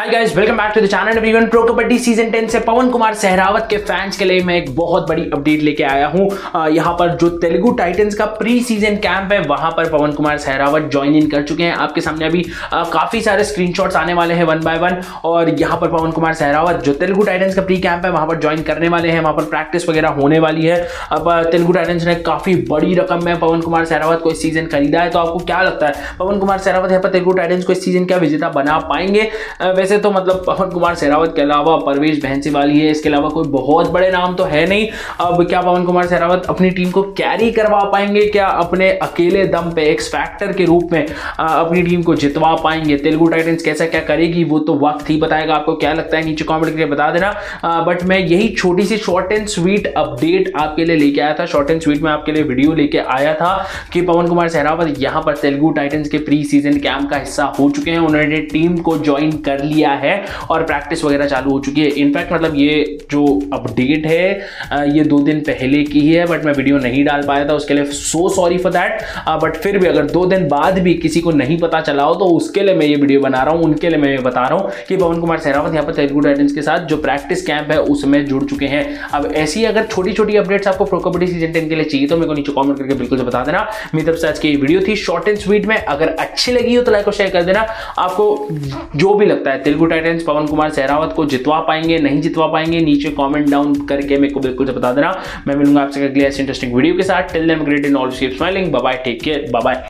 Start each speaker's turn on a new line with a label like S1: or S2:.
S1: Hi guys, welcome back to the channel. Everyone, pro kabaddi season 10 से पवन कुमार सहरावत के fans के लिए मैं एक बहुत बड़ी अपडेट लेके आया हूं। यहां पर जो तेलुगु टाइटंस का प्री सीजन कैंप है वहां पर पवन कुमार सहरावत ज्वाइन इन कर चुके हैं। आपके सामने अभी काफी सारे स्क्रीनशॉट्स आने वाले हैं वन बाय वन। और यहां पर पवन कुमार सहरावत जो तेलुगु टाइटंस का प्री कैंप है वहां पर ज्वाइन करने वाले हैं। वहां पर प्रैक्टिस वगैरह होने वाली है। अब तेलुगु टाइटंस ने काफी बड़ी रकम में पवन कुमार सहरावत को इस सीजन खरीदा है। तो आपको क्या लगता है, पवन कुमार सहरावत यहाँ पर तेलुगु टाइटंस को इस सीजन क्या विजेता बना पाएंगे? वैसे तो मतलब पवन कुमार सहरावत के अलावा परवेश भैंसीवाली है, इसके अलावा कोई बहुत बड़े नाम तो है नहीं। अब क्या पवन कुमार सहरावत अपनी टीम को कैरी करवा पाएंगे? क्या अपने अकेले दम पे एक्स फैक्टर के रूप में अपनी टीम को जितवा पाएंगे? तेलुगु टाइटंस कैसा क्या करेगी वो तो वक्त ही बताएगा। आपको क्या लगता है नीचे कमेंट करके बता देना। बट मैं यही छोटी सी शॉर्ट एंड स्वीट अपडेट आपके लिए लेके आया था। शॉर्ट एंड स्वीट में आपके लिए वीडियो लेके आया था कि पवन कुमार सहरावत यहां पर तेलुगु टाइटंस के प्री सीजन कैंप का हिस्सा हो चुके हैं। उन्होंने टीम को ज्वाइन कर लिया है और प्रैक्टिस वगैरह चालू हो चुकी है। इनफैक्ट मतलब ये जो अपडेट है ये 2 दिन पहले की ही है, बट मैं वीडियो नहीं डाल पाया था, उसके लिए so sorry for that. But फिर भी अगर 2 दिन बाद भी किसी को नहीं पता चला हो तो उसके लिए मैं ये वीडियो बना रहा हूं, उनके लिए मैं ये बता रहा हूं कि पवन कुमार सहरावत यहाँ पर तेलुगु टाइटंस के साथ जो प्रैक्टिस कैंप है उसमें जुड़ चुके हैं। अब ऐसी अगर छोटी छोटी अपडेट्स आपको प्रो कबड्डी सीजन 10 के लिए चाहिए तो मेरे को नीचे कमेंट करके बिल्कुल से बता देना। मेरी तरफ से आज की ये वीडियो थी शॉर्ट एंड स्वीट में। अगर अच्छी लगी हो तो लाइक और शेयर कर देना। आपको जो भी लगता है तेलुगु टाइटंस पवन कुमार सहरावत को जितवा पाएंगे नहीं जितवा पाएंगे, नीचे कमेंट डाउन करके मेरे को बिल्कुल से बता देना। मैं मिलूंगा आपसे अगली ऐसी इंटरेस्टिंग वीडियो के साथ। Till then great in all keep smiling. Bye bye, take care, bye bye.